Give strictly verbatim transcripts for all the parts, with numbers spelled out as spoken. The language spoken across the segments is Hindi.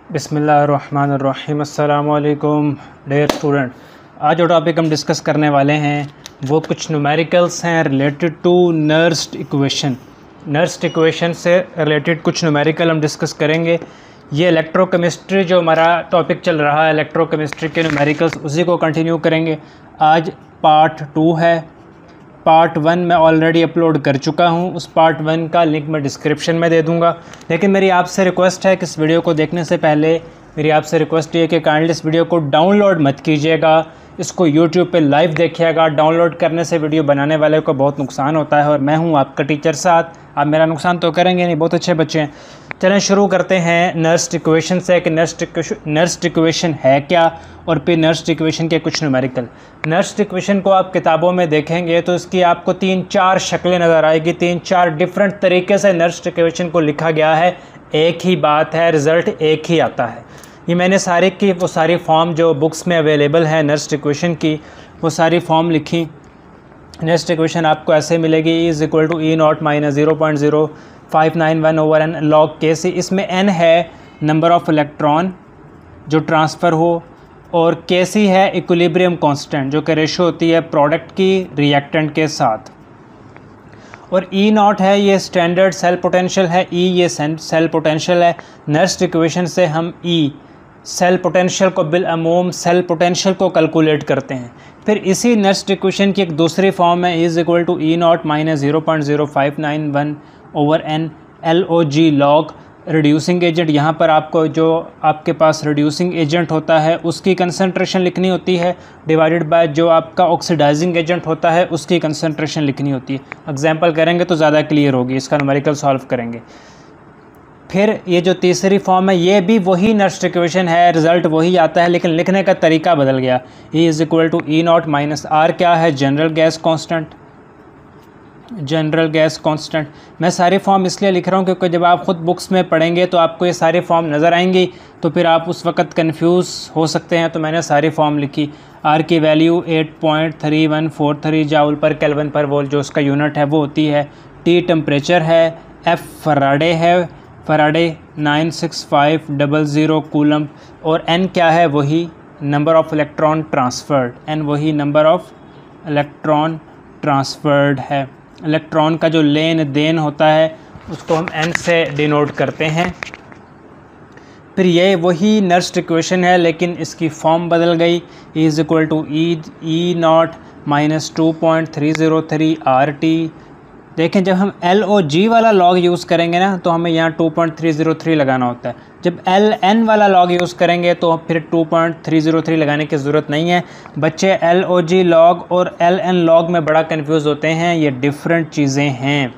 बिस्मिल्लाहिर्रहमानिर्रहीम। अस्सलामु अलैकुम डियर स्टूडेंट। आज जो टॉपिक हम डिस्कस करने वाले हैं वो कुछ न्यूमेरिकल्स हैं related to Nernst equation. Nernst equation से रिलेटेड कुछ न्यूमेरिकल हम डिस्कस करेंगे। ये इलेक्ट्रोकेमिस्ट्री जो हमारा टॉपिक चल रहा है, इलेक्ट्रोकेमिस्ट्री के न्यूमेरिकल्स, उसी को कंटिन्यू करेंगे। आज पार्ट टू है। पार्ट वन मैं ऑलरेडी अपलोड कर चुका हूँ, उस पार्ट वन का लिंक मैं डिस्क्रिप्शन में दे दूँगा। लेकिन मेरी आपसे रिक्वेस्ट है कि इस वीडियो को देखने से पहले मेरी आपसे रिक्वेस्ट ये है कि काइंडली इस वीडियो को डाउनलोड मत कीजिएगा, इसको यूट्यूब पे लाइव देखिएगा। डाउनलोड करने से वीडियो बनाने वाले को बहुत नुकसान होता है और मैं हूँ आपका टीचर साथ, आप मेरा नुकसान तो करेंगे नहीं, बहुत अच्छे बच्चे हैं। चलें शुरू करते हैं नर्स्ड इक्वेशन से कि नर्स्ड इक्वेशन नर्स्ड इक्वेशन है क्या, और फिर नर्स्ड इक्वेशन के कुछ न्यूमेरिकल। नर्स्ड इक्वेशन को आप किताबों में देखेंगे तो इसकी आपको तीन चार शक्लें नज़र आएगी, तीन चार डिफरेंट तरीके से नर्स्ड इक्वेशन को लिखा गया है। एक ही बात है, रिज़ल्ट एक ही आता है। ये मैंने सारे की वो सारी फॉर्म जो बुक्स में अवेलेबल है नर्स्ड इक्वेशन की, वो सारी फॉर्म लिखी। नर्स्ड इक्वेशन आपको ऐसे मिलेगी, E is equal to E naught minus zero point zero five nine one over N log K C. इसमें एन है नंबर ऑफ़ इलेक्ट्रॉन जो ट्रांसफ़र हो, और के सी है इक्विलिब्रियम कांस्टेंट जो कि रेशो होती है प्रोडक्ट की रिएक्टेंट के साथ, और ई नॉट है ये स्टैंडर्ड सेल पोटेंशियल है, ई ये सेल पोटेंशियल है। नर्स्ड इक्वेशन से हम ई सेल पोटेंशियल को बिल अमूम सेल पोटेंशियल को कैलकुलेट करते हैं। फिर इसी नर्स्ड इक्वेशन की एक दूसरी फॉर्म है, is equal to E naught minus zero point zero five nine one over N L O G log reducing agent. यहाँ पर आपको जो आपके पास रिड्यूसिंग एजेंट होता है उसकी कंसंट्रेशन लिखनी होती है, डिवाइडेड बाय जो आपका ऑक्सीडाइजिंग एजेंट होता है उसकी कंसंट्रेशन लिखनी होती है। एग्जांपल करेंगे तो ज़्यादा क्लियर होगी, इसका न्यूमेरिकल सॉल्व करेंगे। फिर ये जो तीसरी फॉर्म है ये भी वही नर्स्ड इक्वेशन है, रिज़ल्ट वही आता है, लेकिन लिखने का तरीका बदल गया। E is equal to E naught minus R क्या है, general gas constant, general gas constant. मैं सारी फॉर्म इसलिए लिख रहा हूँ क्योंकि जब आप ख़ुद बुक्स में पढ़ेंगे तो आपको ये सारी फॉर्म नज़र आएंगी, तो फिर आप उस वक़्त कंफ्यूज हो सकते हैं। तो मैंने सारी फॉर्म लिखी। आर की value eight point three one four three joule per kelvin per volt जो उसका यूनिट है वो होती है। टी टेम्परेचर है, एफ फराडे है, Faraday nine six five double zero coulomb, और एन क्या है, वही number of electron transferred, N वही नंबर ऑफ़ इलेक्ट्रॉन ट्रांसफर्ड है। इलेक्ट्रॉन का जो लेन देन होता है उसको हम एन से डिनोट करते हैं। फिर ये वही नर्स्ड इक्वेशन है लेकिन इसकी फॉर्म बदल गई। E is equal to E E naught minus two point three zero three R T. देखें जब हम एल ओ जी वाला लॉग यूज़ करेंगे ना तो हमें यहाँ two point three zero three लगाना होता है। जब एल एन वाला लॉग यूज़ करेंगे तो फिर two point three zero three लगाने की ज़रूरत नहीं है। बच्चे एल ओ जी लॉग और एल एन लॉग में बड़ा कंफ्यूज होते हैं, ये डिफरेंट चीज़ें हैं।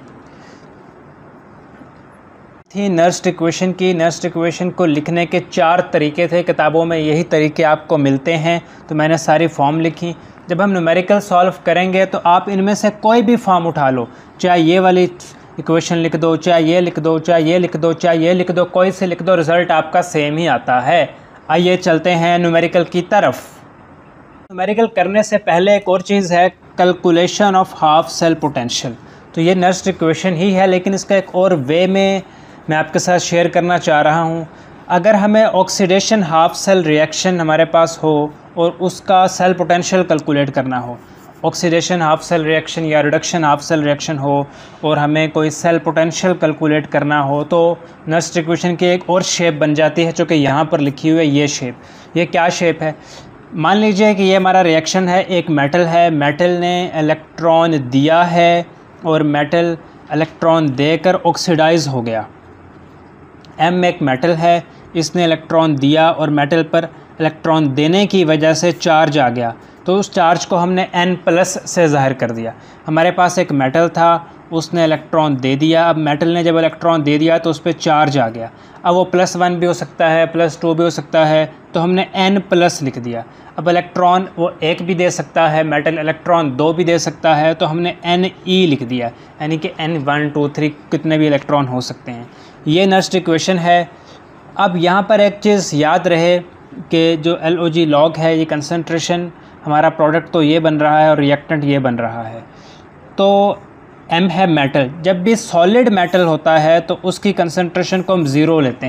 थी नर्स्ड इक्वेशन की। नर्स्ड इक्वेशन को लिखने के चार तरीके थे, किताबों में यही तरीके आपको मिलते हैं, तो मैंने सारी फॉर्म लिखी। जब हम न्यूमेरिकल सॉल्व करेंगे तो आप इनमें से कोई भी फॉर्म उठा लो, चाहे ये वाली इक्वेशन लिख दो, चाहे ये लिख दो, चाहे ये लिख दो, चाहे ये लिख दो, कोई से लिख दो, रिज़ल्ट आपका सेम ही आता है। आइए चलते हैं न्यूमेरिकल की तरफ। न्यूमेरिकल करने से पहले एक और चीज़ है, calculation of half cell potential. तो ये नर्स्ड इक्वेशन ही है लेकिन इसका एक और वे में मैं आपके साथ शेयर करना चाह रहा हूँ। अगर हमें ऑक्सीडेशन हाफ सेल रिएक्शन हमारे पास हो और उसका सेल पोटेंशियल कैलकुलेट करना हो, ऑक्सीडेशन हाफ सेल रिएक्शन या रिडक्शन हाफ सेल रिएक्शन हो, और हमें कोई सेल पोटेंशियल कैलकुलेट करना हो, तो नर्स्ड इक्वेशन की एक और शेप बन जाती है जो कि यहाँ पर लिखी हुई है, ये शेप। ये क्या शेप है? मान लीजिए कि ये हमारा रिएक्शन है, एक मेटल है, मेटल ने इलेक्ट्रॉन दिया है और मेटल इलेक्ट्रॉन देकर ऑक्सीडाइज हो गया। एम एक मेटल है, इसने इलेक्ट्रॉन दिया और मेटल पर इलेक्ट्रॉन देने की वजह से चार्ज आ गया, तो उस चार्ज को हमने एन प्लस से ज़ाहिर कर दिया। हमारे पास एक मेटल था, उसने इलेक्ट्रॉन दे दिया। अब मेटल ने जब इलेक्ट्रॉन दे दिया तो उस पर चार्ज आ गया। अब वो प्लस वन भी हो सकता है, प्लस टू भी हो सकता है, तो हमने एन प्लस लिख दिया। अब इलेक्ट्रॉन वो एक भी दे सकता है, मेटल इलेक्ट्रॉन दो भी दे सकता है, तो हमने एन ई लिख दिया, यानी कि एन वन टू थ्री कितने भी इलेक्ट्रॉन हो सकते हैं। ये नर्स्ड इक्वेशन है। अब यहाँ पर एक चीज़ याद रहे कि जो एल ओ जी लॉग है, ये कंसंट्रेशन हमारा प्रोडक्ट तो ये बन रहा है और रिएक्टेंट ये बन रहा है। तो एम है मेटल, जब भी सॉलिड मेटल होता है तो उसकी कंसंट्रेशन को हम ज़ीरो लेते हैं,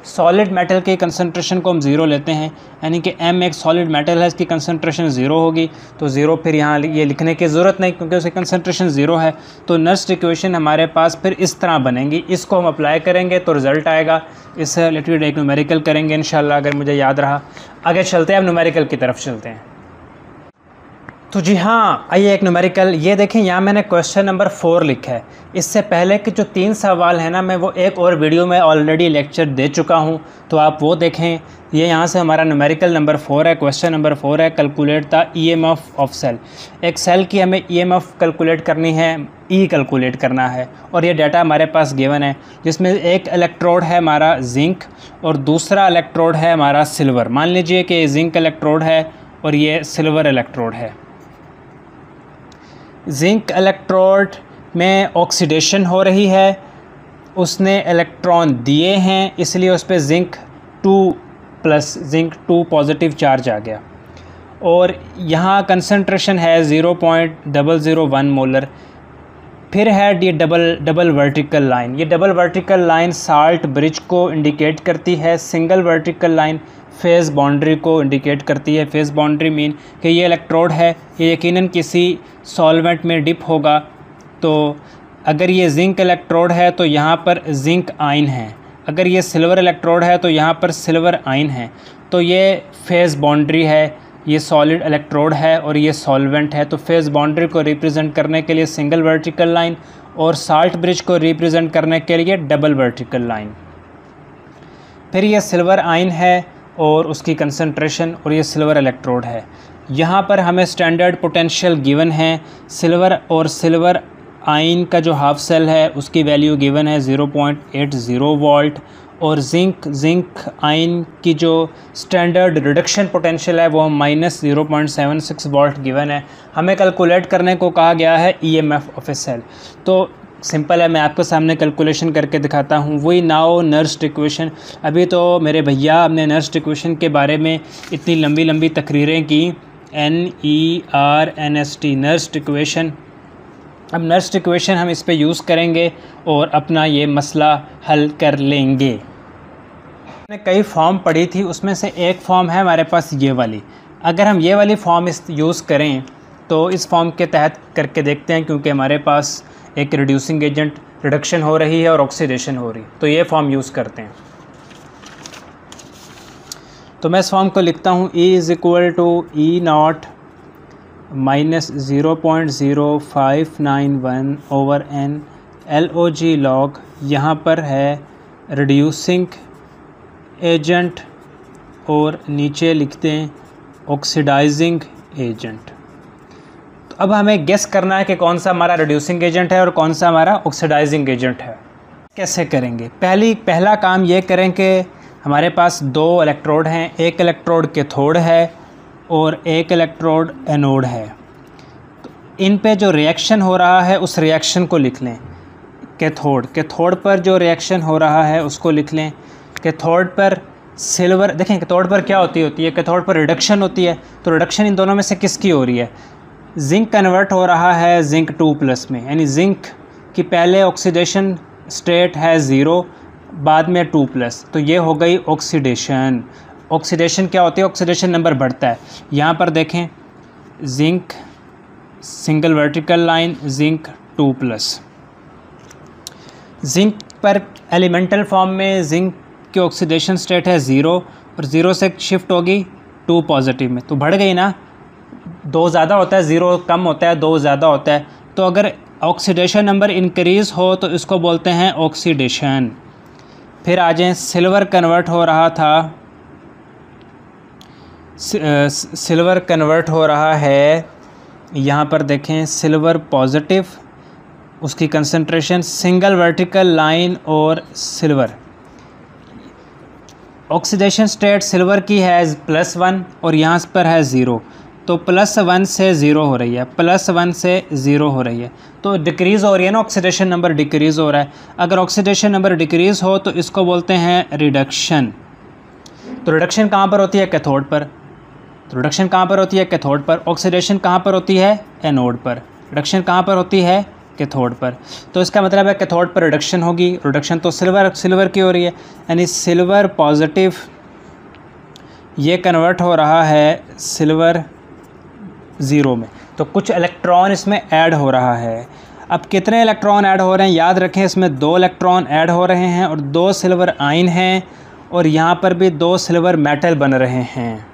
सॉलिड मेटल के कंसंट्रेशन को हम ज़ीरो लेते हैं, यानी कि m एक सॉलिड मेटल है, इसकी कंसंट्रेशन ज़ीरो होगी, तो ज़ीरो फिर यहाँ ये लिखने की ज़रूरत नहीं क्योंकि उसकी कंसंट्रेशन ज़ीरो है। तो नर्स्ट इक्वेशन हमारे पास फिर इस तरह बनेंगी, इसको हम अप्लाई करेंगे तो रिज़ल्ट आएगा। इससे रिलेटेड एक न्यूमेरिकल करेंगे इंशाल्लाह, अगर मुझे याद रहा। आगे चलते हैं, अब न्यूमेरिकल की तरफ चलते हैं। तो जी हाँ, आइए एक न्यूमेरिकल, ये देखें यहाँ मैंने क्वेश्चन नंबर फोर लिखा है। इससे पहले के जो तीन सवाल हैं ना, मैं वो एक और वीडियो में ऑलरेडी लेक्चर दे चुका हूँ, तो आप वो देखें। ये यहाँ से हमारा न्यूमेरिकल नंबर फोर है, क्वेश्चन नंबर फोर है, calculate the EMF of cell. एक सेल की हमें ईएमएफ कैलकुलेट करनी है, ई कैलकुलेट करना है, और ये डाटा हमारे पास गिवन है, जिसमें एक इलेक्ट्रोड है हमारा जिंक और दूसरा इलेक्ट्रोड है हमारा सिल्वर। मान लीजिए कि जिंक इलेक्ट्रोड है और ये सिल्वर इलेक्ट्रोड है। जिंक इलेक्ट्रोड में ऑक्सीडेशन हो रही है, उसने इलेक्ट्रॉन दिए हैं, इसलिए उस पर zinc two plus zinc two positive charge आ गया, और यहाँ कंसंट्रेशन है zero point zero zero one molar. फिर है ये डबल डबल वर्टिकल लाइन। ये double vertical line salt bridge को इंडिकेट करती है, single vertical line phase boundary को इंडिकेट करती है। फेज़ बाउंड्री मीन कि ये इलेक्ट्रोड है, ये यकीनन किसी सॉल्वेंट में डिप होगा। तो अगर ये जिंक इलेक्ट्रोड है तो यहाँ पर जिंक आयन है, अगर ये सिल्वर इलेक्ट्रोड है तो यहाँ पर सिल्वर आयन है। तो ये फेज़ बाउंड्री है, ये सॉलिड इलेक्ट्रोड है और ये सॉल्वेंट है। तो फेज़ बाउंड्री को रिप्रेजेंट करने के लिए सिंगल वर्टिकल लाइन, और साल्ट ब्रिज को रिप्रेजेंट करने के लिए डबल वर्टिकल लाइन। फिर ये सिल्वर आयन है और उसकी कंसंट्रेशन, और ये सिल्वर इलेक्ट्रोड है। यहाँ पर हमें स्टैंडर्ड पोटेंशियल गिवन है। सिल्वर और सिल्वर आयन का जो हाफ सेल है उसकी वैल्यू गिवन है zero point eight zero volt, और जिंक जिंक आयन की जो स्टैंडर्ड रिडक्शन पोटेंशियल है वो minus zero point seven six volt given है। हमें कैलकुलेट करने को कहा गया है ईएमएफ ऑफ ए सेल। तो सिंपल है, मैं आपके सामने कैलकुलेशन करके दिखाता हूँ। वही नाउ नर्स्ट इक्वेशन। अभी तो मेरे भैया हमने नर्स्ट इक्वेशन के बारे में इतनी लंबी लंबी तकरीरें की, N E R N S T, Nernst equation. अब नर्स्ट इक्वेशन हम इस पे यूज़ करेंगे और अपना ये मसला हल कर लेंगे। मैंने कई फॉर्म पढ़ी थी, उसमें से एक फॉर्म है हमारे पास ये वाली। अगर हम ये वाली फॉर्म इस यूज़ करें तो इस फॉर्म के तहत करके देखते हैं, क्योंकि हमारे पास एक रिड्यूसिंग एजेंट रिडक्शन हो रही है और ऑक्सीडेशन हो रही, तो ये फॉर्म यूज़ करते हैं। तो मैं इस फॉर्म को लिखता हूँ, E is equal to E naught minus zero point zero five nine one over N L O G log. यहाँ पर है रिड्यूसिंग एजेंट और नीचे लिखते हैं ऑक्सीडाइजिंग एजेंट। तो अब हमें गेस करना है कि कौन सा हमारा रिड्यूसिंग एजेंट है और कौन सा हमारा ऑक्सीडाइजिंग एजेंट है। कैसे करेंगे? पहली पहला काम ये करें कि हमारे पास दो इलेक्ट्रोड हैं, एक इलेक्ट्रोड कैथोड है और एक इलेक्ट्रोड एनोड है। तो इन पे जो रिएक्शन हो रहा है उस रिएक्शन को लिख लें। कैथोड कैथोड पर जो रिएक्शन हो रहा है उसको लिख लें। कैथोड पर सिल्वर, देखें कैथोड पर क्या होती होती है, कैथोड पर रिडक्शन होती है। तो रिडक्शन इन दोनों में से किसकी हो रही है? जिंक कन्वर्ट हो रहा है जिंक टू प्लस में, यानी जिंक की पहले ऑक्सीडेशन स्टेट है ज़ीरो, बाद में टू प्लस, तो ये हो गई ऑक्सीडेशन। ऑक्सीडेशन क्या होती है? ऑक्सीडेशन नंबर बढ़ता है। यहाँ पर देखें zinc single vertical line, zinc two plus. Zinc पर एलिमेंटल फॉर्म में जिंक की ऑक्सीडेशन स्टेट है ज़ीरो, और ज़ीरो से शिफ्ट होगी टू पॉजिटिव में, तो बढ़ गई ना। दो ज़्यादा होता है, ज़ीरो कम होता है, दो ज़्यादा होता है। तो अगर ऑक्सीडेशन नंबर इंक्रीज़ हो तो इसको बोलते हैं ऑक्सीडेशन। फिर आ जाएँ, सिल्वर कन्वर्ट हो रहा था, सिल्वर कन्वर्ट हो रहा है, यहाँ पर देखें सिल्वर पॉजिटिव, उसकी कंसंट्रेशन सिंगल वर्टिकल लाइन और सिल्वर। ऑक्सीडेशन स्टेट सिल्वर की है प्लस वन और यहाँ पर है ज़ीरो, तो प्लस वन से ज़ीरो हो रही है, प्लस वन से ज़ीरो हो रही है, तो डिक्रीज़ हो रही है ना, ऑक्सीडेशन नंबर डिक्रीज़ हो रहा है। अगर ऑक्सीडेशन नंबर डिक्रीज़ हो तो इसको बोलते हैं रिडक्शन। तो रिडक्शन कहाँ पर होती है? कैथोड पर। तो रिडक्शन कहाँ पर होती है? कैथोड पर। ऑक्सीडेशन कहाँ पर होती है? एनोड पर। रिडक्शन कहाँ पर होती है? कैथोड पर। तो इसका मतलब है कैथोड पर रिडक्शन होगी, रिडक्शन तो सिल्वर सिल्वर की हो रही है, यानी सिल्वर पॉजिटिव ये कन्वर्ट हो रहा है सिल्वर ज़ीरो में, तो कुछ इलेक्ट्रॉन इसमें ऐड हो रहा है। अब कितने इलेक्ट्रॉन ऐड हो रहे हैं, याद रखें इसमें दो इलेक्ट्रॉन ऐड हो रहे हैं और दो सिल्वर आयन हैं, और यहाँ पर भी दो सिल्वर मेटल बन रहे हैं।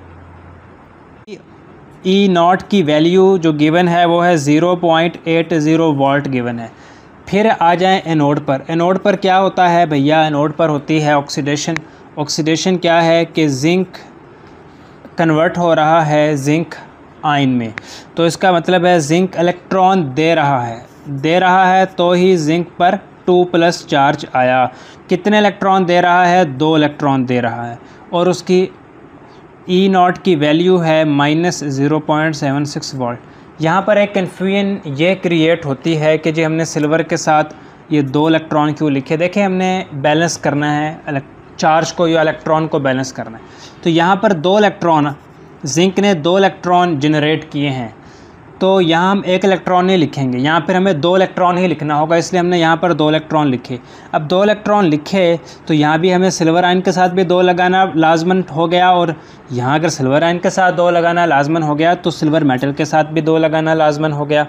ई नॉट की वैल्यू जो गिवन है वो है zero point eight zero volt given है। फिर आ जाएं एनोड पर। एनोड पर क्या होता है भैया, एनोड पर होती है ऑक्सीडेशन। ऑक्सीडेशन क्या है कि जिंक कन्वर्ट हो रहा है जिंक आयन में, तो इसका मतलब है जिंक इलेक्ट्रॉन दे रहा है दे रहा है तो ही जिंक पर टू प्लस चार्ज आया। कितने इलेक्ट्रॉन दे रहा है, दो इलेक्ट्रॉन दे रहा है, और उसकी ई नॉट की वैल्यू है minus zero point seven six volt. यहाँ पर एक कन्फ्यूजन ये क्रिएट होती है कि जी हमने सिल्वर के साथ ये दो इलेक्ट्रॉन क्यों लिखे। देखें हमने बैलेंस करना है चार्ज को या इलेक्ट्रॉन को बैलेंस करना है, तो यहाँ पर दो इलेक्ट्रॉन जिंक ने दो इलेक्ट्रॉन जनरेट किए हैं, तो यहाँ हम एक इलेक्ट्रॉन नहीं लिखेंगे, यहाँ पर हमें दो इलेक्ट्रॉन ही लिखना होगा, इसलिए हमने यहाँ पर दो इलेक्ट्रॉन लिखे। अब दो इलेक्ट्रॉन लिखे तो यहाँ भी हमें सिल्वर आयन के साथ भी दो लगाना लाजमन हो गया, और यहाँ अगर सिल्वर आयन के साथ दो लगाना लाजमन हो गया तो सिल्वर मेटल के साथ भी दो लगाना लाजमन हो गया।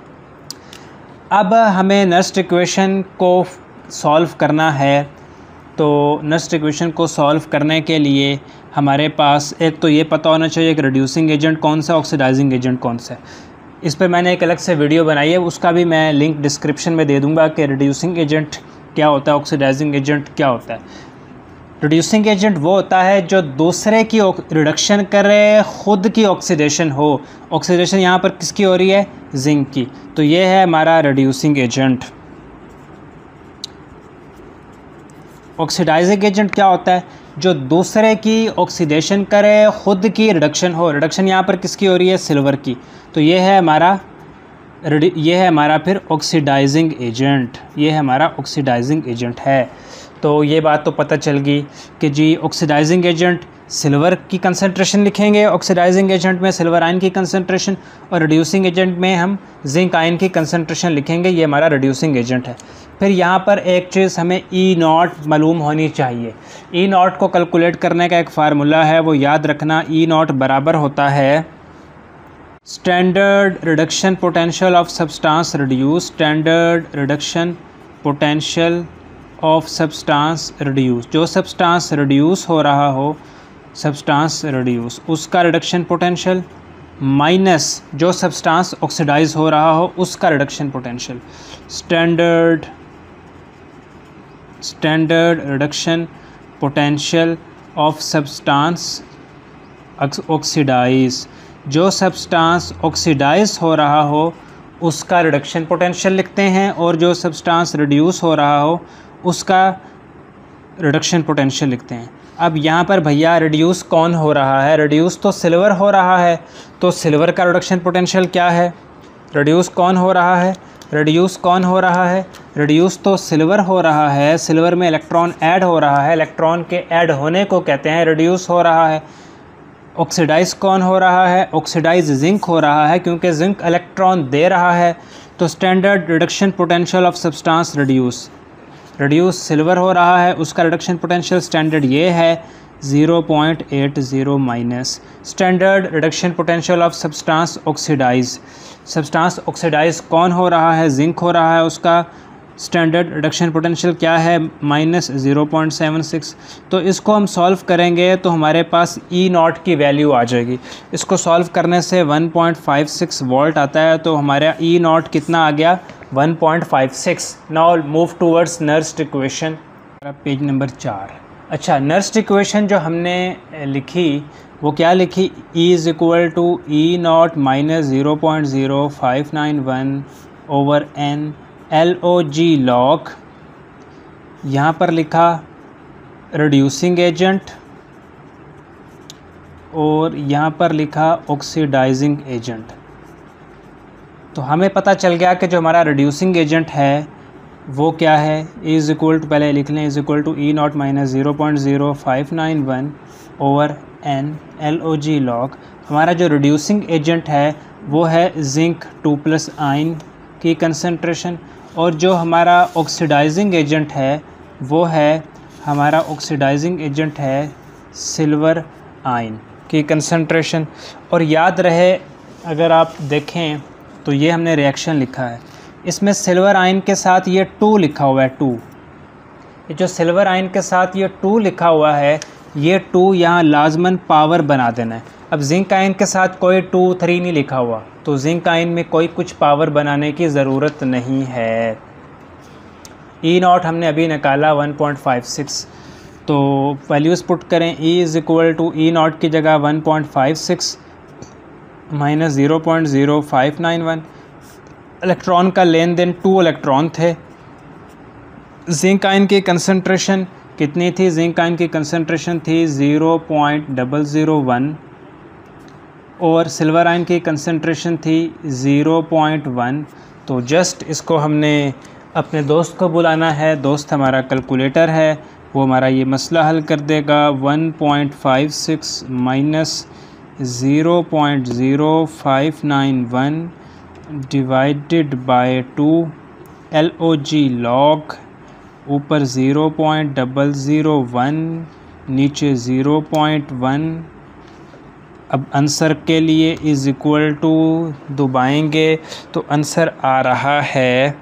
अब हमें नर्स्ट इक्वेशन को सॉल्व करना है, तो नर्स्ट इक्वेशन को सॉल्व करने के लिए हमारे पास एक तो ये पता होना चाहिए कि रिड्यूसिंग एजेंट कौन सा, ऑक्सीडाइजिंग एजेंट कौन सा है। इस पर मैंने एक अलग से वीडियो बनाई है, उसका भी मैं लिंक डिस्क्रिप्शन में दे दूंगा कि रिड्यूसिंग एजेंट क्या होता है, ऑक्सीडाइजिंग एजेंट क्या होता है। रिड्यूसिंग एजेंट वो होता है जो दूसरे की रिडक्शन करे, ख़ुद की ऑक्सीडेशन हो। ऑक्सीडेशन यहाँ पर किसकी हो रही है, जिंक की, तो ये है हमारा रिड्यूसिंग एजेंट। ऑक्सीडाइजिंग एजेंट क्या होता है, जो दूसरे की ऑक्सीडेशन करे, ख़ुद की रिडक्शन हो। रिडक्शन यहाँ पर किसकी हो रही है, सिल्वर की, तो ये है हमारा ये है हमारा फिर ऑक्सीडाइजिंग एजेंट, ये है हमारा ऑक्सीडाइजिंग एजेंट है। तो ये बात तो पता चल गई कि जी ऑक्सीडाइजिंग एजेंट सिल्वर की कंसंट्रेशन लिखेंगे, ऑक्सीडाइजिंग एजेंट में सिल्वर आयन की कंसंट्रेशन, और रिड्यूसिंग एजेंट में हम जिंक आयन की कंसंट्रेशन लिखेंगे, ये हमारा रिड्यूसिंग एजेंट है। फिर यहाँ पर एक चीज़ हमें ई नॉट मालूम होनी चाहिए। ई नॉट को कैलकुलेट करने का एक फार्मूला है, वो याद रखना, ई नॉट बराबर होता है standard reduction potential of substance reduce, standard reduction potential of substance reduce. जो सब्सटेंस रिड्यूस हो रहा हो, सब्सटेंस रिड्यूस उसका रिडक्शन पोटेंशियल, माइनस जो सब्सटेंस ऑक्सीडाइज हो रहा हो उसका reduction potential. Standard standard reduction potential of substance oxidise, जो सब्सटेंस ऑक्सीडाइज हो रहा हो उसका रिडक्शन पोटेंशियल लिखते हैं, और जो सब्सटेंस रिड्यूस हो रहा हो उसका रिडक्शन पोटेंशियल लिखते हैं। अब यहाँ पर भैया रिड्यूस कौन हो रहा है, रिड्यूस तो सिल्वर हो रहा है, तो सिल्वर का रिडक्शन पोटेंशियल क्या है, रिड्यूस कौन हो रहा है, रिड्यूस कौन हो रहा है, रिड्यूस तो सिल्वर हो रहा है, सिल्वर में इलेक्ट्रॉन ऐड हो रहा है, इलेक्ट्रॉन के ऐड होने को कहते हैं रिड्यूस हो रहा है। ऑक्सीडाइज कौन हो रहा है, ऑक्सीडाइज जिंक हो रहा है, क्योंकि जिंक इलेक्ट्रॉन दे रहा है, तो standard reduction potential of substance reduce, reduce silver हो रहा है, उसका रिडक्शन पोटेंशियल स्टैंडर्ड ये है zero point eight zero minus standard reduction potential of substance oxidise. Substance oxidise कौन हो रहा है, जिंक हो रहा है, उसका स्टैंडर्ड रिडक्शन पोटेंशियल क्या है, minus zero point seven six. तो इसको हम सॉल्व करेंगे तो हमारे पास ई नॉट की वैल्यू आ जाएगी। इसको सॉल्व करने से one point five six volt आता है, तो हमारा ई नॉट कितना आ गया, one point five six. Now move towards Nernst equation, page number चार। अच्छा, नर्स्ट इक्वेशन जो हमने लिखी वो क्या लिखी, E is equal to E naught minus zero point zero five nine one over N L O G log. यहाँ पर लिखा रिड्यूसिंग एजेंट और यहाँ पर लिखा ऑक्सीडाइजिंग एजेंट। तो हमें पता चल गया कि जो हमारा रिड्यूसिंग एजेंट है वो क्या है, इज़ इक्वल टू, पहले लिख लें, is equal to E naught minus zero point zero five nine one over N L O G log. हमारा जो रिड्यूसिंग एजेंट है वो है जिंक टू प्लस आइन की कंसंट्रेशन, और जो हमारा ऑक्सीडाइजिंग एजेंट है वो है हमारा ऑक्सीडाइजिंग एजेंट है सिल्वर आयन की कंसंट्रेशन। और याद रहे, अगर आप देखें तो ये हमने रिएक्शन लिखा है, इसमें सिल्वर आयन के साथ ये टू लिखा हुआ है, टू, ये जो सिल्वर आयन के साथ ये टू लिखा हुआ है, ये टू यहाँ लाजमन पावर बना देना है। अब जिंक आयन के साथ कोई टू थ्री नहीं लिखा हुआ, तो जिंक आयन में कोई कुछ पावर बनाने की ज़रूरत नहीं है। ई नॉट हमने अभी निकाला वन पॉइंट फाइव सिक्स, तो वैल्यूज़ पुट करें। E is equal to E naught की जगह one point five six minus zero point zero five nine one. Electron का लेन देन टू इलेक्ट्रॉन थे। जिंक आयन की कंसंट्रेशन कितनी थी? जिंक आयन की कंसंट्रेशन थी zero point zero zero one, और सिल्वर आयन की कंसंट्रेशन थी ज़ीरो पॉइंट वन। तो जस्ट इसको हमने अपने दोस्त को बुलाना है, दोस्त हमारा कैलकुलेटर है, वो हमारा ये मसला हल कर देगा। One point five six minus zero point zero five nine one divided by two, L O G log, ऊपर zero point zero zero one, नीचे ज़ीरो पॉइंट वन। अब आंसर के लिए इज़ इक्वल टू दबाएंगे तो आंसर आ रहा है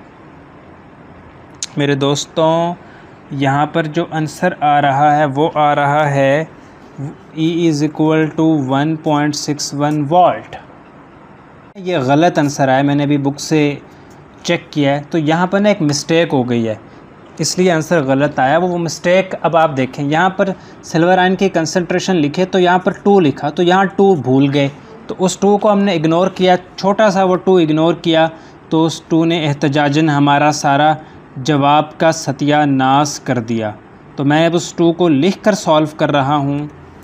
मेरे दोस्तों, यहाँ पर जो आंसर आ रहा है वो आ रहा है E is equal to one point six one volt. ये गलत आंसर आया, मैंने अभी बुक से चेक किया है, तो यहाँ पर ना एक मिस्टेक हो गई है, इसलिए आंसर गलत आया। वो मिस्टेक अब आप देखें, यहाँ पर सिल्वर आयन की कंसंट्रेशन लिखे तो यहाँ पर टू लिखा, तो यहाँ टू भूल गए, तो उस टू को हमने इग्नोर किया, छोटा सा वो टू इग्नोर किया, तो उस टू ने एहतजाजन हमारा सारा जवाब का सत्यानाश कर दिया। तो मैं अब उस टू को लिख कर सॉल्व कर रहा हूँ।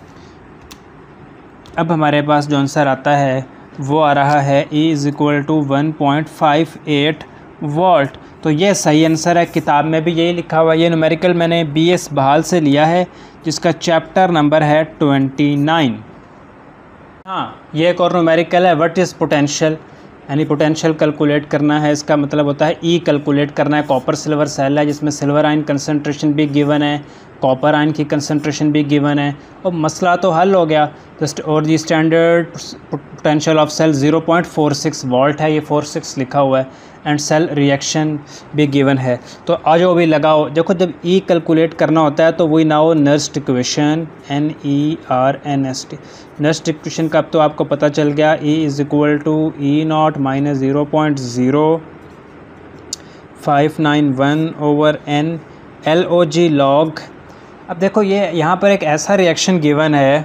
अब हमारे पास जो आंसर आता है वो आ रहा है E is equal to one point five eight volt. तो ये सही आंसर है, किताब में भी यही लिखा हुआ है। ये न्यूमेरिकल मैंने बी एस बहाल से लिया है, जिसका चैप्टर नंबर है ट्वेंटी नाइन। हाँ, ये एक और न्यूमेरिकल है, व्हाट इज़ पोटेंशियल, यानी पोटेंशियल कैलकुलेट करना है। इसका मतलब होता है ई कैलकुलेट करना है। कॉपर सिल्वर सेल है जिसमें सिल्वर आयन कंसंट्रेशन भी गिवन है, कॉपर आयन की कंसंट्रेशन भी गिवन है, और मसला तो हल हो गया। जस्ट और the standard potential of cell zero point four six volt है, ये फोर सिक्स लिखा हुआ है, एंड सेल रिएक्शन भी गिवन है। तो आ जाओ भी लगाओ। देखो, जब ई कैलकुलेट करना होता है तो वही now Nernst equation, N E R N S T, Nernst equation का अब तो आपको पता चल गया। E is equal to E naught minus zero point zero five nine one over N L O G log. अब देखो, ये यहाँ पर एक ऐसा रिएक्शन गिवन है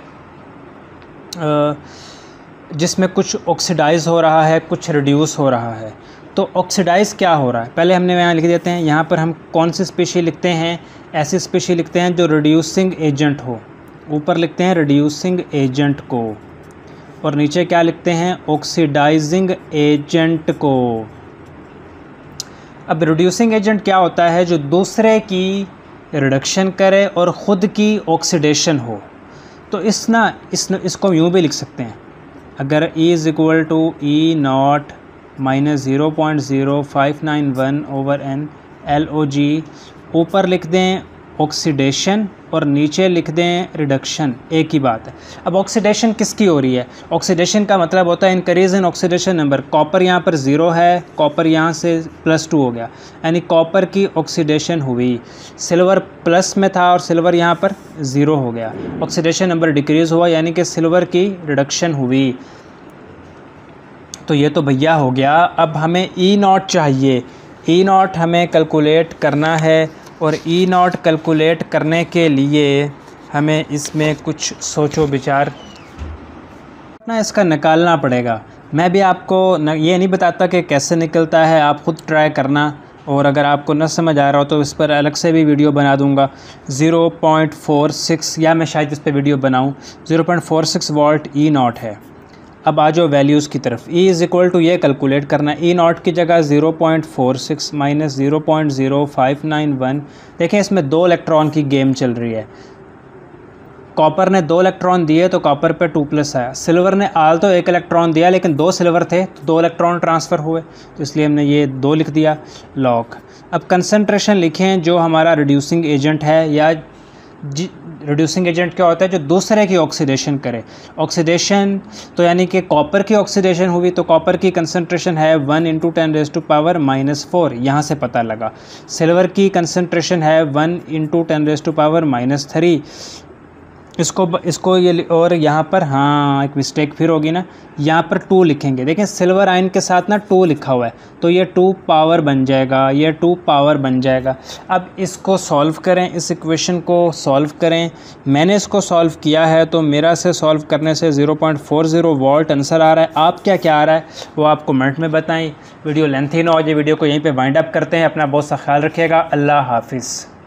जिसमें कुछ ऑक्सीडाइज हो रहा है, कुछ रिड्यूस हो रहा है। तो ऑक्सीडाइज क्या हो रहा है, पहले हमने यहाँ लिख देते हैं। यहाँ पर हम कौन सी स्पीशी लिखते हैं? ऐसी स्पीशी लिखते हैं जो रिड्यूसिंग एजेंट हो। ऊपर लिखते हैं रिड्यूसिंग एजेंट को, और नीचे क्या लिखते हैं? ऑक्सीडाइजिंग एजेंट को। अब रिड्यूसिंग एजेंट क्या होता है? जो दूसरे की रिडक्शन करे और ख़ुद की ऑक्सीडेशन हो। तो इस ना इस इसको यूँ भी लिख सकते हैं, अगर E is equal to E naught minus zero point zero five nine one over N L O G, ऊपर लिख दें ऑक्सीडेशन और नीचे लिख दें रिडक्शन, एक ही बात है। अब ऑक्सीडेशन किसकी हो रही है? ऑक्सीडेशन का मतलब होता है increase in oxidation number. Copper यहाँ पर ज़ीरो है, कॉपर यहाँ से प्लस टू हो गया, यानी कॉपर की ऑक्सीडेशन हुई। सिल्वर प्लस में था और सिल्वर यहाँ पर ज़ीरो हो गया, ऑक्सीडेशन नंबर डिक्रीज़ हुआ, यानी कि सिल्वर की रिडक्शन हुई। तो ये तो भैया हो गया। अब हमें ई नॉट चाहिए। ई नॉट हमें कैलकुलेट करना है, और ई नॉट कैलकुलेट करने के लिए हमें इसमें कुछ सोचो विचार ना इसका निकालना पड़ेगा। मैं भी आपको न, ये नहीं बताता कि कैसे निकलता है, आप ख़ुद ट्राई करना, और अगर आपको न समझ आ रहा हो तो इस पर अलग से भी वीडियो बना दूंगा। ज़ीरो पॉइंट फोर सिक्स, या मैं शायद इस पर वीडियो बनाऊं। Zero point four six volt E naught है। अब आ जाओ वैल्यूज़ की तरफ। E इज़ इक्वल टू ये कैलकुलेट करना है। ई नॉट की जगह zero point four six minus zero point zero five nine one. देखें, इसमें दो इलेक्ट्रॉन की गेम चल रही है। कॉपर ने दो इलेक्ट्रॉन दिए तो कॉपर पे टू प्लस आया। सिल्वर ने आल तो एक इलेक्ट्रॉन दिया लेकिन दो सिल्वर थे तो दो इलेक्ट्रॉन ट्रांसफ़र हुए, तो इसलिए हमने ये दो लिख दिया लॉग। अब कंसंट्रेशन लिखें जो हमारा रिड्यूसिंग एजेंट है, या रिड्यूसिंग एजेंट क्या होता है? जो दूसरे की ऑक्सीडेशन करे। ऑक्सीडेशन तो यानी कि कॉपर की ऑक्सीडेशन हुई तो कॉपर की कंसंट्रेशन है one into ten raise to power minus four, यहाँ से पता लगा। सिल्वर की कंसंट्रेशन है one into ten raise to power minus three. इसको इसको ये, और यहाँ पर हाँ एक मिस्टेक फिर होगी ना, यहाँ पर टू लिखेंगे। देखें सिल्वर आयन के साथ ना टू लिखा हुआ है तो ये टू पावर बन जाएगा, ये टू पावर बन जाएगा। अब इसको सॉल्व करें, इस इक्वेशन को सॉल्व करें। मैंने इसको सॉल्व किया है तो मेरा से सॉल्व करने से zero point four zero volt answer आ रहा है। आप क्या क्या आ रहा है वो आप कमेंट में बताएं। वीडियो लेंथी ना हो जाए, वीडियो को यहीं पर वाइंड अप करते हैं। अपना बहुत सा ख्याल रखिएगा। अल्लाह हाफिज़।